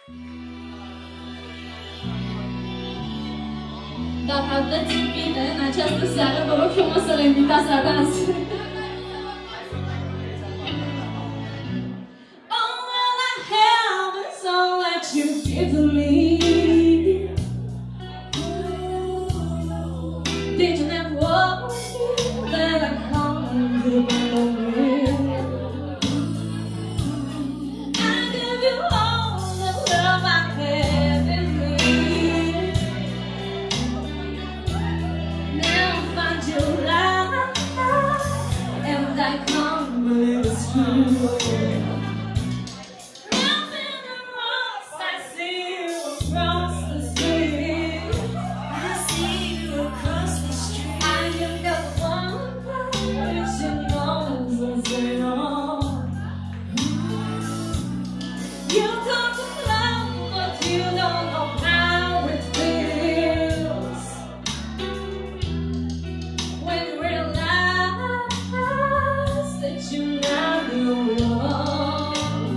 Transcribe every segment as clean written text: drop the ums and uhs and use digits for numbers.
Dacă aveți bine în această seară, vă rog frumos să le invitați la dans. All that I have is all that you give to me. Did you never walk that I come to me? I give you all the love I have in me. Now I find your light, and I can't believe it's true. Nothing else, I see you across the street. I see you across the street. I am the one that you know what's going on. You talk of love, but you don't know how it feels when you realize that you never wrong.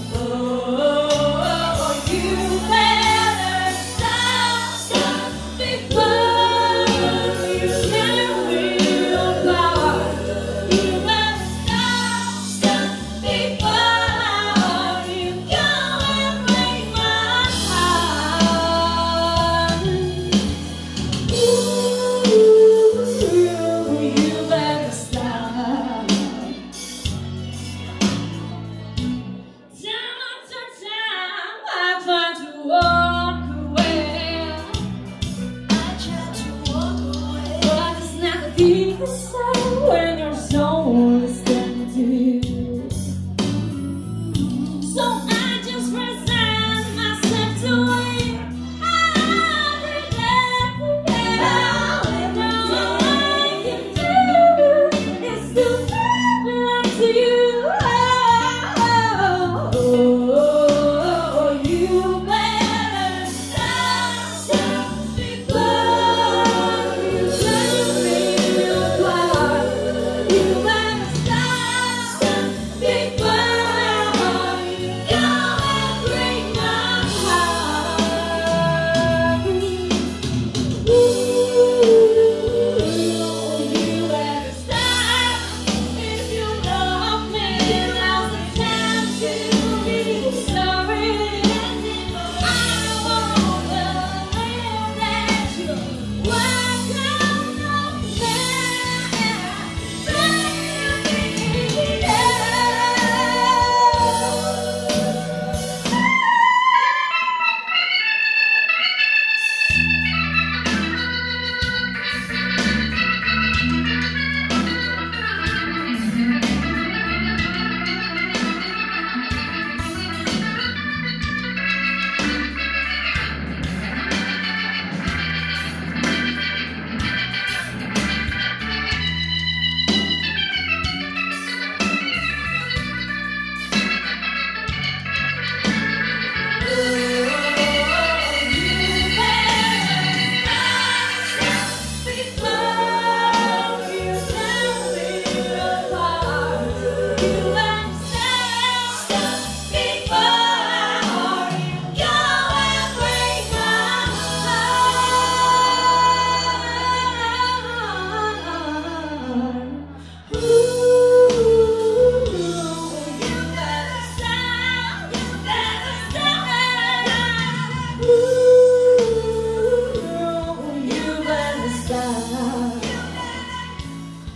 Oh, you better stop before you tear me apart. You better stop before you go and break my heart. You better stop. Time after time, I try to walk away. I try to walk away, but it's not the same when your soul is empty. So I just resign myself to it. Every day, all I can do is to live like to you. Oh, you better stop before you tear me apart. You better stop before you go and break my heart. You better stop if you love me. Now's the time to be sorry. I wanna live that you walk out of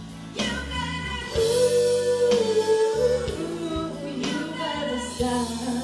stop.